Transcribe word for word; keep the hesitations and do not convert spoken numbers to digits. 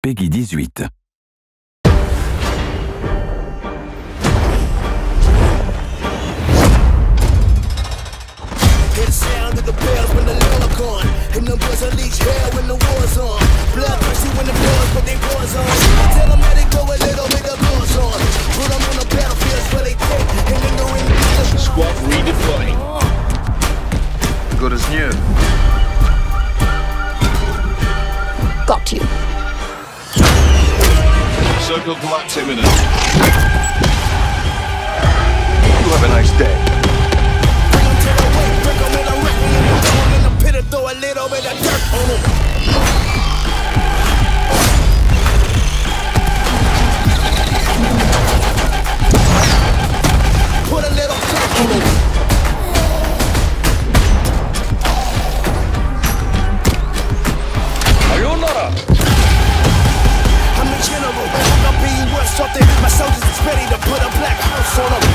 Peggy dix-huit. Hear the sound of the bells when the law are gone, and the boys unleash hell when the war's on. Bloodthirsty when the boys put their paws on. Tell them let it go a little bit of blows on. Put them on the battlefields where they take, and then go in the Squad redeploying. Good as new. Got you. Circle collapse imminent. You have a nice day. Bring them to the way, break them in a wreck, and then throw them in the pit and throw a little bit of dirt on them. Put a little dirt on them. Sayonara. I'm the general, I'm being worth something. My soldiers is ready to put a black house on them.